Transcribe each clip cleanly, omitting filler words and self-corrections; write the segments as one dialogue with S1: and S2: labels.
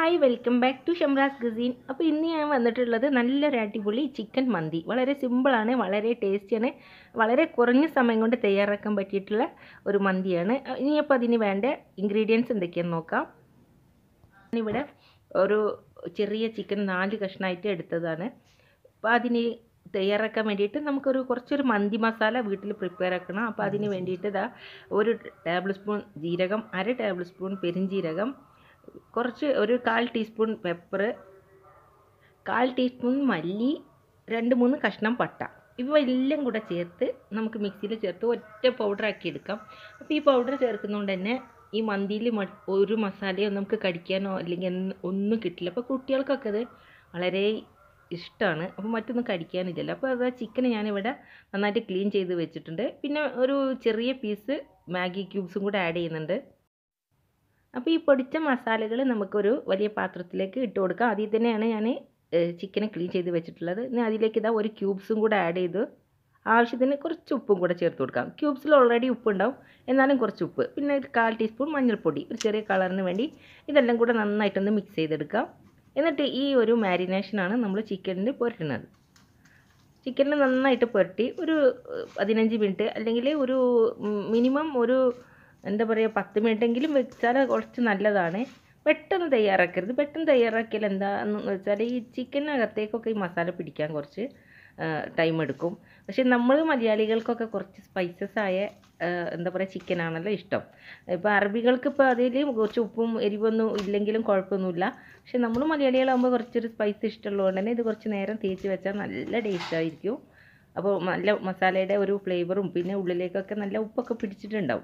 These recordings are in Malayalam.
S1: Hi welcome back to Shamraz Gazeen. അപ്പോൾ ഇന്ന് ഞാൻ വന്നിട്ടുള്ളത് നല്ലൊരു അടിപൊളി ചിക്കൻ മന്തി. വളരെ സിമ്പിളാണ്, വളരെ ടേസ്റ്റിയാണ്, വളരെ കുറഞ്ഞ സമയം കൊണ്ട് തയ്യാറാക്കാൻ പറ്റിയിട്ടുള്ള ഒരു മന്തിയാണ്. ഇനിയപ്പോൾ അതിന് വേണ്ട ഇൻഗ്രീഡിയൻസ് എന്തൊക്കെയാണെന്ന് നോക്കാം. ഞാനിവിടെ ഒരു ചെറിയ ചിക്കൻ 4 കഷ്ണമായിട്ട് എടുത്തതാണ്. അപ്പോൾ അതിന് തയ്യാറാക്കാൻ വേണ്ടിയിട്ട് നമുക്കൊരു കുറച്ചൊരു മന്തി മസാല വീട്ടിൽ പ്രിപ്പയർ ആക്കണം. അപ്പോൾ അതിന് വേണ്ടിയിട്ട് ഇതാ 1 ടേബിൾ സ്പൂൺ ജീരകം, 1/2 ടേബിൾ സ്പൂൺ പെരിഞ്ജീരകം, കുറച്ച് ഒരു 1/4 ടീസ്പൂൺ പെപ്പർ, 1/4 ടീസ്പൂൺ മല്ലി, 2-3 കഷ്ണം പട്ട. ഇവ എല്ലാം കൂടെ ചേർത്ത് നമുക്ക് മിക്സിയിൽ ചേർത്ത് ഒറ്റ പൗഡറാക്കി എടുക്കാം. അപ്പോൾ ഈ പൗഡർ ചേർക്കുന്നതുകൊണ്ട് തന്നെ ഈ മന്തിയിൽ ഒരു മസാലയോ നമുക്ക് കടിക്കാനോ അല്ലെങ്കിൽ ഒന്നും കിട്ടില്ല. അപ്പോൾ കുട്ടികൾക്കൊക്കെ അത് വളരെ ഇഷ്ടമാണ്. അപ്പോൾ മറ്റൊന്നും കടിക്കാനില്ലല്ലോ. അപ്പോൾ അത് ചിക്കൻ ഞാനിവിടെ നന്നായിട്ട് ക്ലീൻ ചെയ്ത് വെച്ചിട്ടുണ്ട്. പിന്നെ ഒരു ചെറിയ പീസ് മാഗി ക്യൂബ്സും കൂടെ ആഡ് ചെയ്യുന്നുണ്ട്. അപ്പോൾ ഈ പൊടിച്ച മസാലകൾ നമുക്കൊരു വലിയ പാത്രത്തിലേക്ക് ഇട്ട് കൊടുക്കാം. അതിൽ തന്നെയാണ് ഞാൻ ചിക്കനെ ക്ലീൻ ചെയ്ത് വെച്ചിട്ടുള്ളത്. ഇനി അതിലേക്ക് ഇതാ ഒരു ക്യൂബ്സും കൂടെ ആഡ് ചെയ്ത് ആവശ്യത്തിന് കുറച്ച് ഉപ്പും കൂടെ ചേർത്ത് കൊടുക്കാം. ക്യൂബ്സിൽ ഓൾറെഡി ഉപ്പുണ്ടാവും, എന്നാലും കുറച്ച് ഉപ്പ്, പിന്നെ 1/4 ടീസ്പൂൺ മഞ്ഞൾപ്പൊടി, ഒരു ചെറിയ കളറിന് വേണ്ടി. ഇതെല്ലാം കൂടെ നന്നായിട്ടൊന്ന് മിക്സ് ചെയ്തെടുക്കാം. എന്നിട്ട് ഈ ഒരു മാരിനേഷനാണ് നമ്മൾ ചിക്കനിൽ പുരട്ടുന്നത്. ചിക്കനിൽ നന്നായിട്ട് പുരട്ടി ഒരു 15 മിനിറ്റ് അല്ലെങ്കിൽ ഒരു മിനിമം ഒരു എന്താ പറയുക 10 മിനിറ്റെങ്കിലും വെച്ചാൽ കുറച്ച് നല്ലതാണ്. പെട്ടെന്ന് തയ്യാറാക്കരുത്. പെട്ടെന്ന് തയ്യാറാക്കിയാൽ എന്താണെന്ന് വെച്ചാൽ ഈ ചിക്കനകത്തേക്കൊക്കെ ഈ മസാല പിടിക്കാൻ കുറച്ച് ടൈം എടുക്കും. പക്ഷെ നമ്മൾ മലയാളികൾക്കൊക്കെ കുറച്ച് സ്പൈസസ് ആയ എന്താ പറയുക ചിക്കനാണല്ലോ ഇഷ്ടം. ഇപ്പോൾ അറബികൾക്ക് ഇപ്പോൾ അതിൽ കുറച്ച് ഉപ്പും എരിവൊന്നും ഇല്ലെങ്കിലും കുഴപ്പമൊന്നുമില്ല. പക്ഷെ നമ്മൾ മലയാളികളാകുമ്പോൾ കുറച്ചൊരു സ്പൈസ് ഇഷ്ടമുള്ളതുകൊണ്ട് തന്നെ ഇത് കുറച്ച് നേരം തേച്ച് വെച്ചാൽ നല്ല ടേസ്റ്റായിരിക്കും. അപ്പോൾ നല്ല മസാലയുടെ ഒരു ഫ്ലേവറും പിന്നെ ഉള്ളിലേക്കൊക്കെ നല്ല ഉപ്പൊക്കെ പിടിച്ചിട്ടുണ്ടാവും.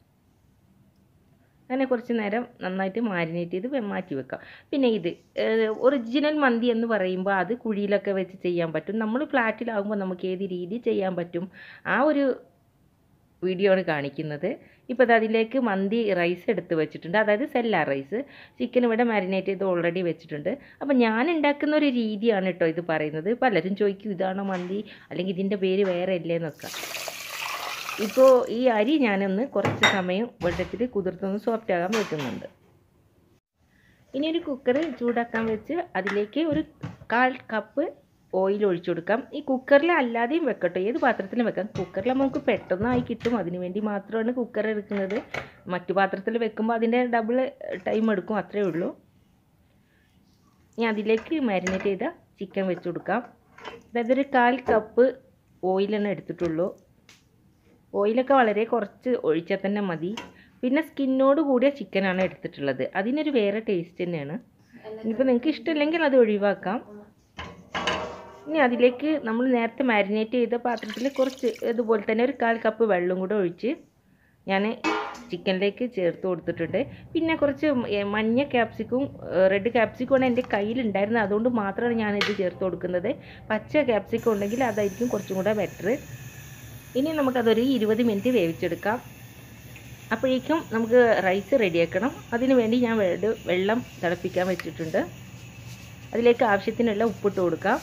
S1: അങ്ങനെ കുറച്ച് നേരം നന്നായിട്ട് മാരിനേറ്റ് ചെയ്ത് മാറ്റി വെക്കാം. പിന്നെ ഇത് ഒറിജിനൽ മന്തി എന്ന് പറയുമ്പോൾ അത് കുഴിയിലൊക്കെ വെച്ച് ചെയ്യാൻ പറ്റും. നമ്മൾ ഫ്ലാറ്റിലാകുമ്പോൾ നമുക്ക് ഏത് രീതി ചെയ്യാൻ പറ്റും ആ ഒരു വീഡിയോ ആണ് കാണിക്കുന്നത്. ഇപ്പോൾ അത് അതിലേക്ക് മന്തി റൈസ് എടുത്ത് വെച്ചിട്ടുണ്ട്, അതായത് സെല്ലാർ റൈസ്. ചിക്കൻ ഇവിടെ മാരിനേറ്റ് ചെയ്ത് ഓൾറെഡി വെച്ചിട്ടുണ്ട്. അപ്പോൾ ഞാൻ ഉണ്ടാക്കുന്ന ഒരു രീതിയാണ് കേട്ടോ ഇത് പറയുന്നത്. പലരും ചോദിക്കും ഇതാണോ മന്തി അല്ലെങ്കിൽ ഇതിൻ്റെ പേര് വേറെ അല്ലേന്നൊക്കെ. ഇപ്പോൾ ഈ അരി ഞാനൊന്ന് കുറച്ച് സമയം വെള്ളത്തിൽ കുതിർത്തൊന്ന് സോഫ്റ്റ് ആകാൻ വെക്കുന്നുണ്ട്. ഇനി ഒരു കുക്കർ ചൂടാക്കാൻ വെച്ച് അതിലേക്ക് ഒരു 1/4 കപ്പ് ഓയിൽ ഒഴിച്ചു കൊടുക്കാം. ഈ കുക്കറിൽ അല്ലാതെയും വെക്കട്ടോ, ഏത് പാത്രത്തിലും വെക്കാം. കുക്കറിൽ നമുക്ക് പെട്ടെന്നായി കിട്ടും, അതിന് വേണ്ടി മാത്രമാണ് കുക്കർ എടുക്കുന്നത്. മറ്റു പാത്രത്തിൽ വെക്കുമ്പോൾ അതിൻ്റെ ഡബിൾ ടൈം എടുക്കും, അത്രയേ ഉള്ളൂ. ഇനി അതിലേക്ക് മാരിനേറ്റ് ചെയ്ത ചിക്കൻ വെച്ച് കൊടുക്കാം. അതായത് ഒരു 1/4 കപ്പ് ഓയിലാണ് എടുത്തിട്ടുള്ളൂ. ഓയിലൊക്കെ വളരെ കുറച്ച് ഒഴിച്ചാൽ തന്നെ മതി. പിന്നെ സ്കിന്നോട് കൂടിയ ചിക്കനാണ് എടുത്തിട്ടുള്ളത്, അതിനൊരു വേറെ ടേസ്റ്റ് തന്നെയാണ്. ഇനിയിപ്പോൾ നിങ്ങൾക്ക് ഇഷ്ടമില്ലെങ്കിൽ അത് ഒഴിവാക്കാം. ഇനി അതിലേക്ക് നമ്മൾ നേരത്തെ മാരിനേറ്റ് ചെയ്ത പാത്രത്തിൽ കുറച്ച് ഇതുപോലെ തന്നെ ഒരു 1/4 കപ്പ് വെള്ളം കൂടെ ഒഴിച്ച് ഞാൻ ചിക്കനിലേക്ക് ചേർത്ത് കൊടുത്തിട്ടുണ്ട്. പിന്നെ കുറച്ച് മഞ്ഞ ക്യാപ്സിക്കും റെഡ് ക്യാപ്സിക്കുമാണ് എൻ്റെ കയ്യിലുണ്ടായിരുന്നത്, അതുകൊണ്ട് മാത്രമാണ് ഞാനിത് ചേർത്ത് കൊടുക്കുന്നത്. പച്ച ക്യാപ്സിക്കം ഉണ്ടെങ്കിൽ അതായിരിക്കും കുറച്ചും കൂടെ ബെറ്റർ. ഇനി നമുക്കതൊരു 20 മിനിറ്റ് വേവിച്ചെടുക്കാം. അപ്പോഴേക്കും നമുക്ക് റൈസ് റെഡിയാക്കണം. അതിന് വേണ്ടി ഞാൻ വെള്ളം തിളപ്പിക്കാൻ വെച്ചിട്ടുണ്ട്. അതിലേക്ക് ആവശ്യത്തിനുള്ള ഉപ്പിട്ട് കൊടുക്കാം.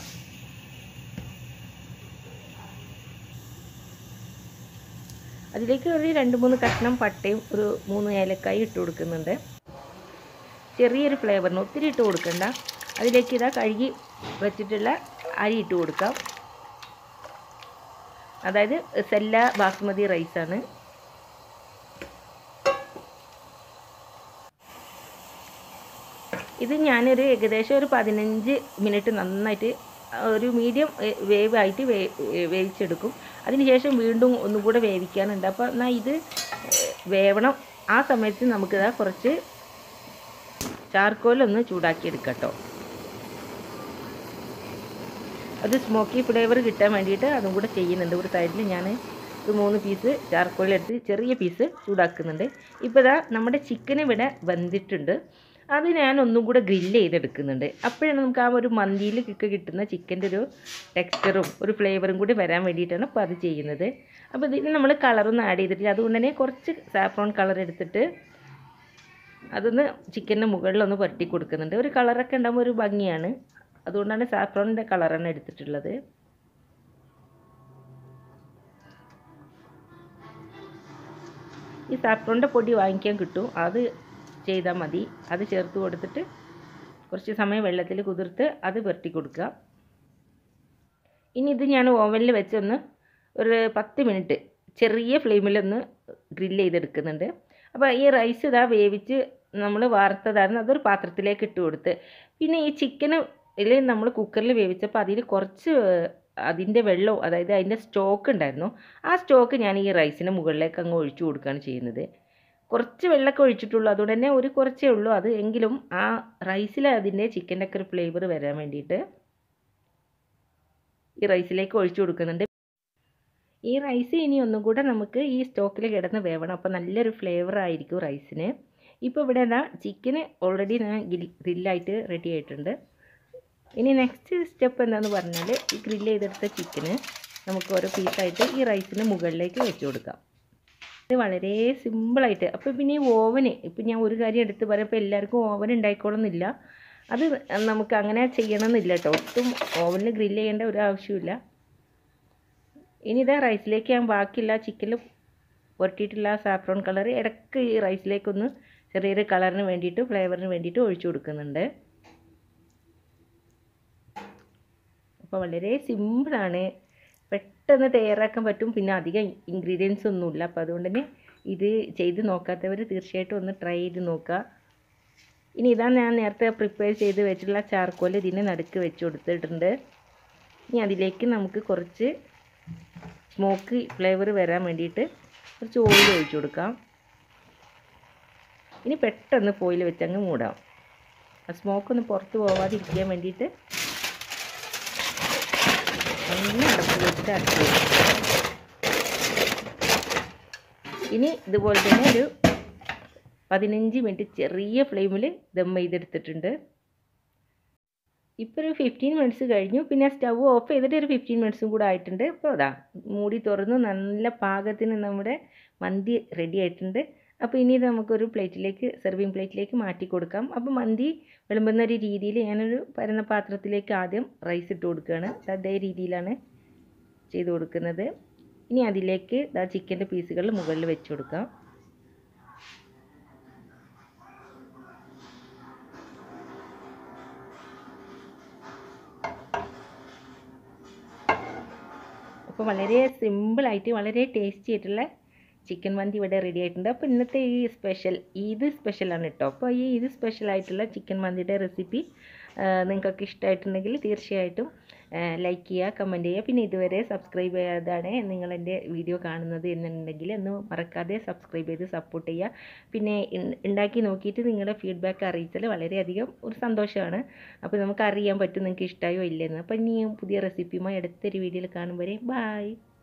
S1: അതിലേക്ക് ഒരു 2-3 കഷ്ണം പട്ടയും ഒരു 3 ഏലക്കായും ഇട്ട് കൊടുക്കുന്നുണ്ട്, ചെറിയൊരു ഫ്ലേവറിന്. ഒത്തിരി ഇട്ട് കൊടുക്കണ്ട. അതിലേക്ക് ഇതാ കഴുകി വെച്ചിട്ടുള്ള അരി ഇട്ട് കൊടുക്കാം. അതായത് സെല്ല ബാസ്മതി റൈസാണ്. ഇത് ഞാനൊരു ഏകദേശം ഒരു 15 മിനിറ്റ് നന്നായിട്ട് ഒരു മീഡിയം വേവായിട്ട് വേവിച്ചെടുക്കും. അതിനുശേഷം വീണ്ടും ഒന്നും കൂടെ വേവിക്കാനുണ്ട്. അപ്പോൾ എന്നാൽ ഇത് വേവണം. ആ സമയത്ത് നമുക്കിതാ കുറച്ച് ചാർക്കോലൊന്ന് ചൂടാക്കിയെടുക്കട്ടോ. അത് സ്മോക്കി ഫ്ലേവർ കിട്ടാൻ വേണ്ടിയിട്ട് അതും കൂടെ ചെയ്യുന്നുണ്ട്. ഒരു സൈഡിൽ ഞാൻ ഒരു 3 പീസ് ചാർക്കോലെടുത്ത് ചെറിയ പീസ് ചൂടാക്കുന്നുണ്ട്. ഇപ്പോൾ ഇതാ നമ്മുടെ ചിക്കൻ ഇവിടെ വെന്തിട്ടുണ്ട്. അത് ഞാൻ ഒന്നും കൂടെ ഗ്രില്ല് ചെയ്തെടുക്കുന്നുണ്ട്. അപ്പോഴാണ് നമുക്ക് ആ ഒരു മന്തിയിൽ കിട്ടുന്ന ചിക്കൻ്റെ ഒരു ടെക്സ്ചറും ഒരു ഫ്ലേവറും കൂടി വരാൻ വേണ്ടിയിട്ടാണ് ഇപ്പോൾ അത് ചെയ്യുന്നത്. അപ്പോൾ ഇതിന് നമ്മൾ കളറൊന്നും ആഡ് ചെയ്തിട്ടില്ല, അതുകൊണ്ട് തന്നെ കുറച്ച് സാഫ്രോൺ കളർ എടുത്തിട്ട് അതൊന്ന് ചിക്കൻ്റെ മുകളിലൊന്ന് പുരട്ടി കൊടുക്കുന്നുണ്ട്. ഒരു കളറൊക്കെ ഉണ്ടാകുമ്പോൾ ഒരു ഭംഗിയാണ്, അതുകൊണ്ടാണ് സാഫ്രോണിൻ്റെ കളറാണ് എടുത്തിട്ടുള്ളത്. ഈ സാഫ്രോണിൻ്റെ പൊടി വാങ്ങിക്കാൻ കിട്ടും, അത് ചെയ്താൽ മതി. അത് ചേർത്ത് കൊടുത്തിട്ട് കുറച്ച് സമയം വെള്ളത്തിൽ കുതിർത്ത് അത് പുരട്ടി കൊടുക്കുക. ഇനി ഇത് ഞാൻ ഓവനിൽ വെച്ചൊന്ന് ഒരു 10 മിനിറ്റ് ചെറിയ ഫ്ലെയിമിലൊന്ന് ഗ്രില്ല് ചെയ്തെടുക്കുന്നുണ്ട്. അപ്പോൾ ഈ റൈസ് ഇതാ വേവിച്ച് നമ്മൾ വാർത്തതായിരുന്നു, അതൊരു പാത്രത്തിലേക്ക് ഇട്ട് കൊടുത്ത്. പിന്നെ ഈ ചിക്കന് നമ്മൾ കുക്കറിൽ വേവിച്ചപ്പോൾ അതിൽ കുറച്ച് അതിൻ്റെ വെള്ളവും, അതായത് അതിൻ്റെ സ്റ്റോക്ക് ഉണ്ടായിരുന്നു. ആ സ്റ്റോക്ക് ഞാൻ ഈ റൈസിന് മുകളിലേക്ക് അങ്ങ് ഒഴിച്ചു കൊടുക്കുകയാണ് ചെയ്യുന്നത്. കുറച്ച് വെള്ളമൊക്കെ ഒഴിച്ചിട്ടുള്ളൂ, അതുകൊണ്ട് തന്നെ ഒരു കുറച്ചേ ഉള്ളൂ അത്. എങ്കിലും ആ റൈസിൽ അതിൻ്റെ ചിക്കൻ്റെ ഒക്കെ ഒരു ഫ്ലേവർ വരാൻ വേണ്ടിയിട്ട് ഈ റൈസിലേക്ക് ഒഴിച്ചു കൊടുക്കുന്നുണ്ട്. ഈ റൈസ് ഇനി ഒന്നും കൂടെ നമുക്ക് ഈ സ്റ്റോക്കിൽ കിടന്ന് വേവണം, അപ്പോൾ നല്ലൊരു ഫ്ലേവർ ആയിരിക്കും റൈസിന്. ഇപ്പോൾ ഇവിടെ എന്താ ചിക്കന് ഓൾറെഡി ഞാൻ ഗ്രില്ലായിട്ട് റെഡി ആയിട്ടുണ്ട്. ഇനി നെക്സ്റ്റ് സ്റ്റെപ്പ് എന്താണെന്ന് പറഞ്ഞാൽ ഈ ഗ്രില്ല് ചെയ്തെടുത്ത ചിക്കന് നമുക്ക് ഓരോ പീസായിട്ട് ഈ റൈസിന് മുകളിലേക്ക് വെച്ച് കൊടുക്കാം. ഇത് വളരെ സിമ്പിളായിട്ട്. അപ്പോൾ പിന്നെ ഈ ഓവന്, ഇപ്പം ഞാൻ ഒരു കാര്യം എടുത്ത് പറയാം, ഇപ്പോൾ എല്ലാവർക്കും ഓവൻ ഉണ്ടായിക്കോളുന്നില്ല, അത് നമുക്ക് അങ്ങനെ ചെയ്യണമെന്നില്ല കേട്ടോ. ഒട്ടും ഓവനിൽ ഗ്രില്ല് ചെയ്യേണ്ട ഒരു ആവശ്യമില്ല. ഇനി ഇതാ റൈസിലേക്ക് ഞാൻ ബാക്കിയുള്ള ചിക്കനിൽ പുരട്ടിയിട്ടുള്ള സാഫ്രോൺ കളർ ഇടയ്ക്ക് ഈ റൈസിലേക്കൊന്ന് ചെറിയൊരു കളറിന് വേണ്ടിയിട്ട്, ഫ്ലേവറിന് വേണ്ടിയിട്ട് ഒഴിച്ചു കൊടുക്കുന്നുണ്ട്. അപ്പോൾ വളരെ സിമ്പിളാണ്, പെട്ടെന്ന് തയ്യാറാക്കാൻ പറ്റും. പിന്നെ അധികം ഇൻഗ്രീഡിയൻസ് ഒന്നുമില്ല. അപ്പോൾ അതുകൊണ്ട് തന്നെ ഇത് ചെയ്ത് നോക്കാത്തവർ തീർച്ചയായിട്ടും ഒന്ന് ട്രൈ ചെയ്ത് നോക്കുക. ഇനി ഇതാ ഞാൻ നേരത്തെ പ്രിപ്പയർ ചെയ്ത് വെച്ചിട്ടുള്ള ചാർക്കോൽ ഇതിന് നടുക്ക് വെച്ച് കൊടുത്തിട്ടുണ്ട്. ഇനി അതിലേക്ക് നമുക്ക് കുറച്ച് സ്മോക്ക് ഫ്ലേവർ വരാൻ വേണ്ടിയിട്ട് കുറച്ച് ഓയിൽ ഒഴിച്ചു കൊടുക്കാം. ഇനി പെട്ടെന്ന് ഫോയിൽ വെച്ച് അങ്ങ് മൂടാം. ആ സ്മോക്കൊന്ന് പുറത്ത് പോവാതിരിക്കാൻ വേണ്ടിയിട്ട് നല്ല അടപ്പ് വെച്ചിട്ട് അടച്ചു കൊടുക്കാം. ഇനി ഇതുപോലെ തന്നെ ഒരു 15 മിനിറ്റ് ചെറിയ ഫ്ലെയിമിൽ ദം ചെയ്തെടുത്തിട്ടുണ്ട്. ഇപ്പോൾ ഒരു 15 മിനിറ്റ്സ് കഴിഞ്ഞു. പിന്നെ സ്റ്റവ് ഓഫ് ചെയ്തിട്ട് ഒരു 15 മിനിറ്റ്സും കൂടെ ആയിട്ടുണ്ട്. ഇപ്പോൾ അതാ മൂടി തുറന്ന് നല്ല പാകത്തിന് നമ്മുടെ മന്തി റെഡി ആയിട്ടുണ്ട്. അപ്പോൾ ഇനി ഇത് നമുക്കൊരു പ്ലേറ്റിലേക്ക്, സെർവിങ് പ്ലേറ്റിലേക്ക് മാറ്റി കൊടുക്കാം. അപ്പോൾ മന്തി വിളമ്പുന്ന ഒരു രീതിയിൽ ഞാനൊരു പരന്ന പാത്രത്തിലേക്ക് ആദ്യം റൈസ് ഇട്ട് കൊടുക്കുകയാണ്. അതേ രീതിയിലാണ് ചെയ്ത് കൊടുക്കുന്നത്. ഇനി അതിലേക്ക് ചിക്കൻ്റെ പീസുകൾ മുകളിൽ വെച്ച് കൊടുക്കാം. അപ്പോൾ വളരെ സിമ്പിളായിട്ട് വളരെ ടേസ്റ്റി ആയിട്ടുള്ള ചിക്കൻ മന്തി ഇവിടെ റെഡി ആയിട്ടുണ്ട്. അപ്പോൾ ഇന്നത്തെ ഈ ഈദ് സ്പെഷ്യലാണ് കേട്ടോ. അപ്പോൾ ഈ ഈദ് സ്പെഷ്യലായിട്ടുള്ള ചിക്കൻ മന്തിയുടെ റെസിപ്പി നിങ്ങൾക്കൊക്കെ ഇഷ്ടമായിട്ടുണ്ടെങ്കിൽ തീർച്ചയായിട്ടും ലൈക്ക് ചെയ്യുക, കമൻറ്റ് ചെയ്യുക. പിന്നെ ഇതുവരെ സബ്സ്ക്രൈബ് ചെയ്യാതാണ് നിങ്ങളെൻ്റെ വീഡിയോ കാണുന്നത് എന്നുണ്ടെങ്കിൽ ഒന്ന് മറക്കാതെ സബ്സ്ക്രൈബ് ചെയ്ത് സപ്പോർട്ട് ചെയ്യുക. പിന്നെ ഉണ്ടാക്കി നോക്കിയിട്ട് നിങ്ങളുടെ ഫീഡ്ബാക്ക് അറിയിച്ചാൽ വളരെയധികം ഒരു സന്തോഷമാണ്. അപ്പോൾ നമുക്ക് അറിയാൻ പറ്റും നിങ്ങൾക്ക് ഇഷ്ടമായോ ഇല്ലെന്ന്. അപ്പോൾ ഇനി പുതിയ റെസിപ്പിയുമായി അടുത്തൊരു വീഡിയോയിൽ കാണും വരെ ബൈ.